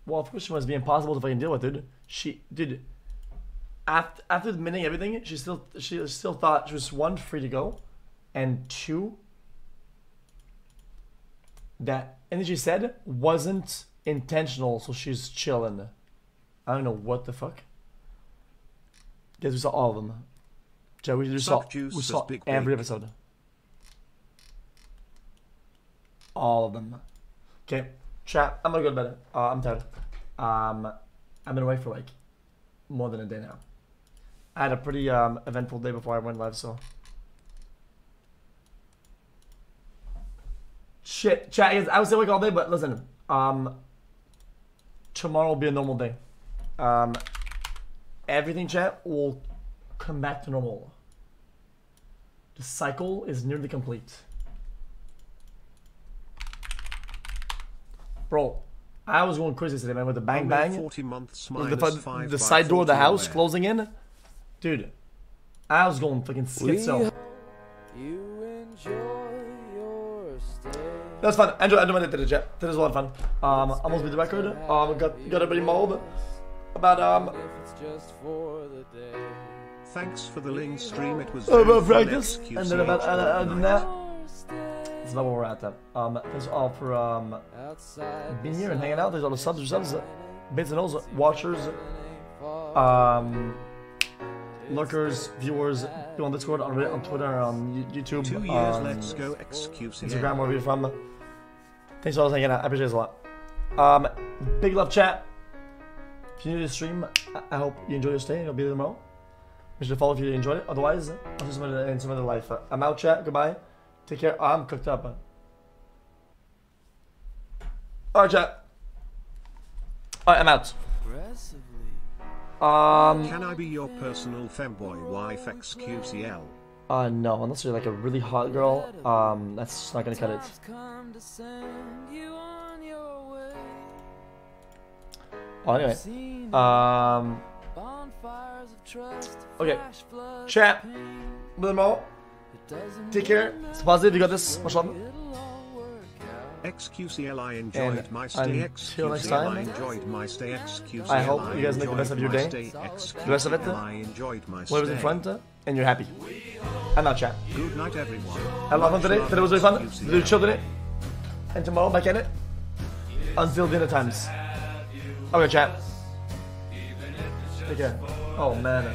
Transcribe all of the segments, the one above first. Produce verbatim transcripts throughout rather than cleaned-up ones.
Well, of course she must be impossible to fucking deal with, dude. She, dude. After after admitting everything, she still she still thought she was one free to go, and two that anything she said wasn't intentional, so she's chilling. I don't know what the fuck. Guys, we saw all of them. Yeah, we, we saw, we saw every episode. All of them. Okay, chat. I'm gonna go to bed. Uh, I'm tired. Um, I've been away for like more than a day now. I had a pretty um, eventful day before I went live, so. Shit, chat. I was awake all day, but listen. Um, tomorrow will be a normal day. Um, everything, chat, will come back to normal. The cycle is nearly complete. Bro, I was going crazy today, man, with the bang bang. forty months the, the, the side door of the house closing in. Dude, I was going fucking schizo. You enjoy your stay. That was fun. Enjoy, enjoy my day today, chat. Today was a lot of fun. Um, almost beat the record. Um, got got everybody mauled. About um. If it's just for the day. Thanks for the link stream. It was about practice, and then about other than that. That's about where we're at then. Um, thanks all for um being here and hanging out. There's all the subs, subs, bits and those watchers, um, lurkers, viewers, people on Discord, on Reddit, on Twitter, on YouTube, Two years, um, let's go X Q C L. Instagram, wherever you're from. Thanks for all hanging out. I appreciate it a lot. Um, big love, chat. If you need to stream, I hope you enjoy your stay. You'll be there tomorrow. Make sure to follow if you enjoyed it. Otherwise, I'll see some other in some other life. I'm out, chat. Goodbye. Take care. Oh, I'm cooked up. Alright, chat. Alright, I'm out. Um. Can I be your personal femboy wife X Q C L? Uh, no, unless you're like a really hot girl. Um, that's not gonna cut it. Oh, anyway. Um. Okay. Chat. With them all. Take care. It's positive. You got this. Much love. X Q C L, I enjoyed And my stay. until next X Q C L, I time, enjoyed my stay. X Q C L, I hope you guys make the best of your day. The rest of it, I enjoyed my whatever's in stay. front, uh, and you're happy. I'm out, chat. Good night, everyone. I had a lot of fun today. Today was really fun. Today was chill today. And tomorrow, back at it. Until dinner times. Okay, chat. Take care. Oh, man.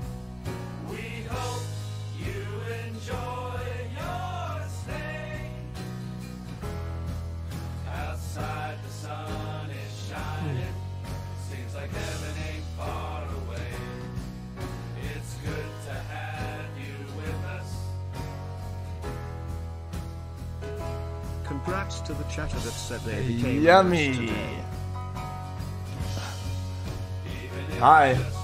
Congrats to the chatter that said they became Yummy. Hi.